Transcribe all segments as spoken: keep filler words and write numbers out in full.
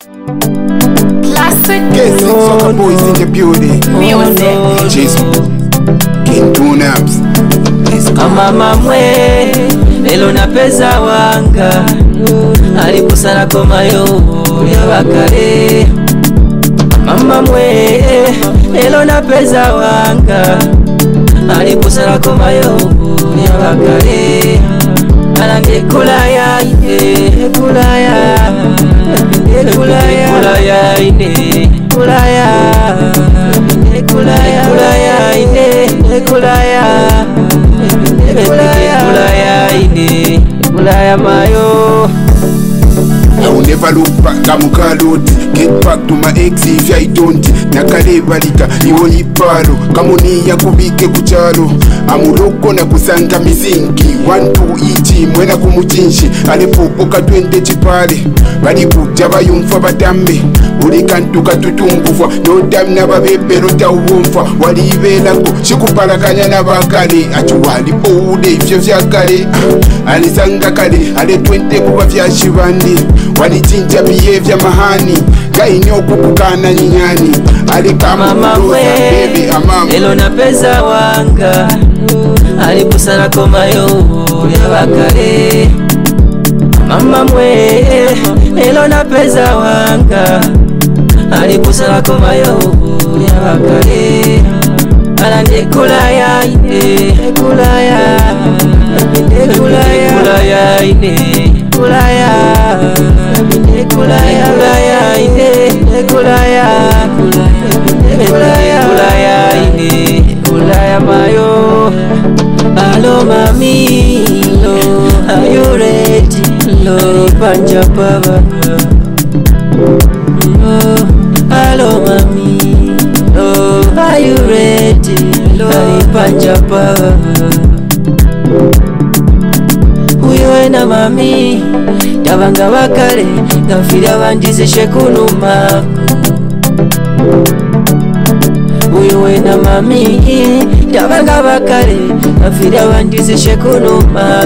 Classic. Yes, Soccer Boys in the building. Music. Jesus. King Two Naps. Mama mwe lelo na pesa wanga alikusala komayo yabakale. Mama mwe lelo na pesa wanga alikusala komayo yabakale. Alande kulaya ine kulaya kulaya kulaya ine kulaya kulaya kulaya ine kulaya kulaya kulaya ine kulaya mayo. I will never look back, I'm Kaloti. Get back to my ex if I don't. Nakale balika, iwo yipalo. Kamoni ya kubike kuchalo. Amuroko na kusanga mizingi. One two ichi, mwena kumujinshi. Alepopoka twende chipale. Bali kuja bayumfa batambe. Uli kantu katutumbufa. No time na babebe rota uwumfa. Wali ibelango, shikupala kanya na bakale. Achuwali poude ifyo vya kale. Alisanga kale, ale twende kuba vya shivandi. Walichinja biye vya mahani. Gaini okukukana nyinyani. Alikama mroza baby amama. Lelo na pesa wanga alikusala komayo yabakale. Mama mwe lelo na pesa wanga alikusala komayo yabakale. Alande kulaya ine kulaya kulaya kulaya ine kulaya kulaya kulaya ine kulaya kulaya kulaya ine kulaya mayo. Hello mami, lo, are you ready? Lo, panja baba. Lo, hello mami, lo, are you ready? Lo, panja baba. Uyo na mami, tabanga bakale, gafiri abandize shekunuma. Uyo na mami, tabanga bakale, gafiri abandize shekunuma.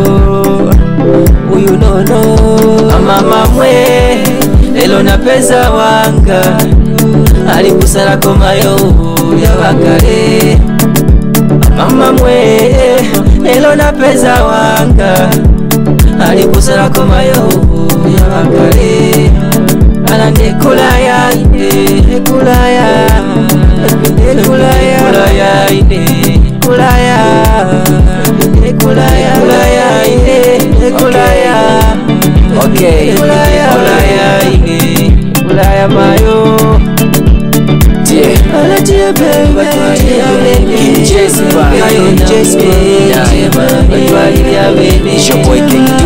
Uyo no no, mama mwe, lelo na pesa wanga alikusala komayo yabakale. Mama mwe lelo na pesa wanga alikusala komayo yabakale. Alande kulaya ine kulaya kulaya kulaya ine kulaya kulaya kulaya ine kulaya. Okay, kulaya kulaya ine kulaya mayo. Ala tia baby, King Jesper, King Jesper, yeah, man, it's your boy King